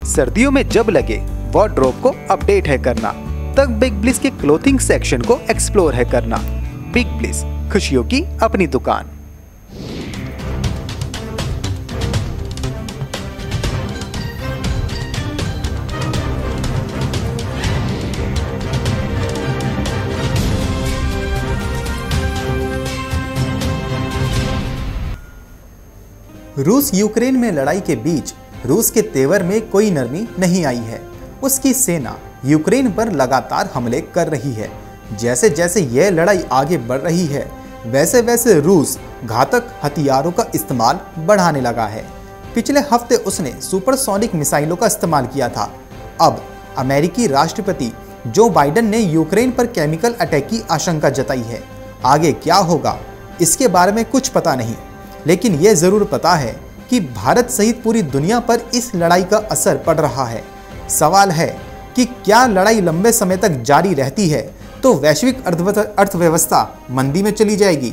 सर्दियों में जब लगे वार्डरोब को अपडेट है करना, तब बिग ब्लिस के क्लोथिंग सेक्शन को एक्सप्लोर है करना। बिग ब्लिस, खुशियों की अपनी दुकान। रूस यूक्रेन में लड़ाई के बीच रूस के तेवर में कोई नरमी नहीं आई है। उसकी सेना यूक्रेन पर लगातार हमले कर रही है। जैसे जैसे यह लड़ाई आगे बढ़ रही है, वैसे वैसे रूस घातक हथियारों का इस्तेमाल बढ़ाने लगा है। पिछले हफ्ते उसने सुपरसोनिक मिसाइलों का इस्तेमाल किया था। अब अमेरिकी राष्ट्रपति जो बाइडेन ने यूक्रेन पर केमिकल अटैक की आशंका जताई है। आगे क्या होगा इसके बारे में कुछ पता नहीं, लेकिन यह जरूर पता है कि भारत सहित पूरी दुनिया पर इस लड़ाई का असर पड़ रहा है। सवाल है कि क्या लड़ाई लंबे समय तक जारी रहती है तो वैश्विक अर्थव्यवस्था मंदी में चली जाएगी।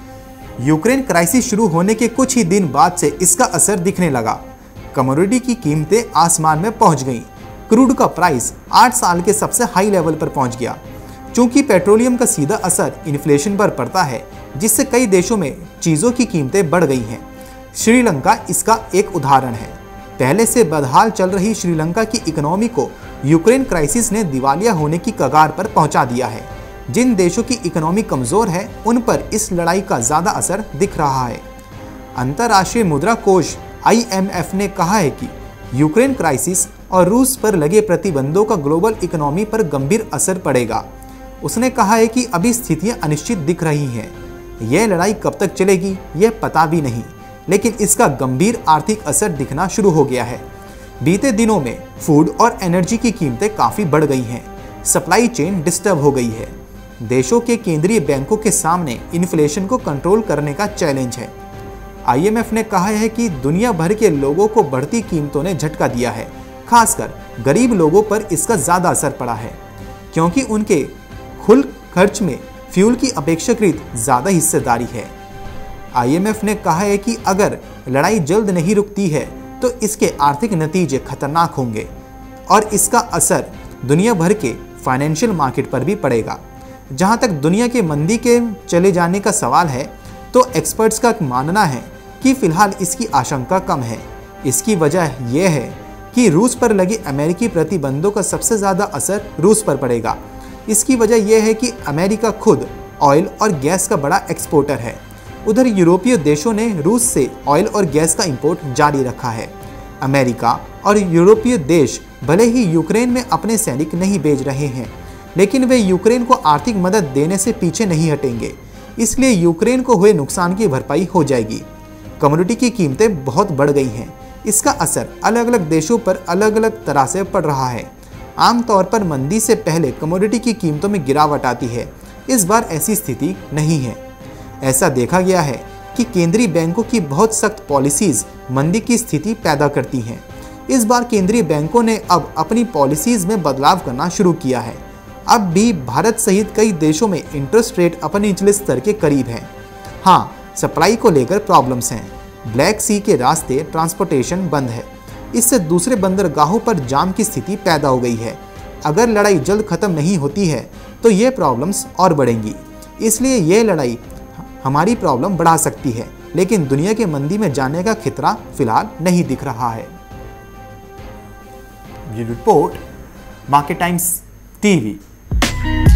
यूक्रेन क्राइसिस शुरू होने के कुछ ही दिन बाद से इसका असर दिखने लगा। कमोडिटी की कीमतें आसमान में पहुंच गईं। क्रूड का प्राइस 8 साल के सबसे हाई लेवल पर पहुंच गया। चूंकि पेट्रोलियम का सीधा असर इन्फ्लेशन पर पड़ता है, जिससे कई देशों में चीज़ों की कीमतें बढ़ गई हैं। श्रीलंका इसका एक उदाहरण है। पहले से बदहाल चल रही श्रीलंका की इकोनॉमी को यूक्रेन क्राइसिस ने दिवालिया होने की कगार पर पहुंचा दिया है। जिन देशों की इकोनॉमी कमज़ोर है, उन पर इस लड़ाई का ज़्यादा असर दिख रहा है। अंतर्राष्ट्रीय मुद्रा कोष IMF ने कहा है कि यूक्रेन क्राइसिस और रूस पर लगे प्रतिबंधों का ग्लोबल इकोनॉमी पर गंभीर असर पड़ेगा। उसने कहा है कि अभी स्थितियां अनिश्चित दिख रही हैं। यह लड़ाई कब तक चलेगी यह पता भी नहीं, लेकिन इसका गंभीर आर्थिक असर दिखना शुरू हो गया है। बीते दिनों में फूड और एनर्जी की कीमतें काफ़ी बढ़ गई हैं। सप्लाई चेन डिस्टर्ब हो गई है। देशों के केंद्रीय बैंकों के सामने इन्फ्लेशन को कंट्रोल करने का चैलेंज है। IMF ने कहा है कि दुनिया भर के लोगों को बढ़ती कीमतों ने झटका दिया है। खासकर गरीब लोगों पर इसका ज़्यादा असर पड़ा है, क्योंकि उनके कुल खर्च में फ्यूल की अपेक्षाकृत ज़्यादा हिस्सेदारी है। IMF ने कहा है कि अगर लड़ाई जल्द नहीं रुकती है तो इसके आर्थिक नतीजे खतरनाक होंगे और इसका असर दुनिया भर के फाइनेंशियल मार्केट पर भी पड़ेगा। जहां तक दुनिया के मंदी के चले जाने का सवाल है, तो एक्सपर्ट्स का मानना है कि फिलहाल इसकी आशंका कम है। इसकी वजह यह है कि रूस पर लगे अमेरिकी प्रतिबंधों का सबसे ज़्यादा असर रूस पर पड़ेगा। इसकी वजह यह है कि अमेरिका खुद ऑयल और गैस का बड़ा एक्सपोर्टर है। उधर यूरोपीय देशों ने रूस से ऑयल और गैस का इंपोर्ट जारी रखा है। अमेरिका और यूरोपीय देश भले ही यूक्रेन में अपने सैनिक नहीं भेज रहे हैं, लेकिन वे यूक्रेन को आर्थिक मदद देने से पीछे नहीं हटेंगे। इसलिए यूक्रेन को हुए नुकसान की भरपाई हो जाएगी। कमोडिटी की कीमतें बहुत बढ़ गई हैं। इसका असर अलग अलग देशों पर अलग अलग तरह से पड़ रहा है। आमतौर पर मंदी से पहले कमोडिटी की कीमतों में गिरावट आती है। इस बार ऐसी स्थिति नहीं है। ऐसा देखा गया है कि केंद्रीय बैंकों की बहुत सख्त पॉलिसीज मंदी की स्थिति पैदा करती हैं। इस बार केंद्रीय बैंकों ने अब अपनी पॉलिसीज में बदलाव करना शुरू किया है। अब भी भारत सहित कई देशों में इंटरेस्ट रेट अपने निचले स्तर के करीब है। हाँ, सप्लाई को लेकर प्रॉब्लम्स हैं। ब्लैक सी के रास्ते ट्रांसपोर्टेशन बंद है। इससे दूसरे बंदरगाहों पर जाम की स्थिति पैदा हो गई है। अगर लड़ाई जल्द खत्म नहीं होती है तो ये प्रॉब्लम्स और बढ़ेंगी। इसलिए ये लड़ाई हमारी प्रॉब्लम बढ़ा सकती है, लेकिन दुनिया के मंदी में जाने का खतरा फिलहाल नहीं दिख रहा है। ये रिपोर्ट मार्केट टाइम्स TV।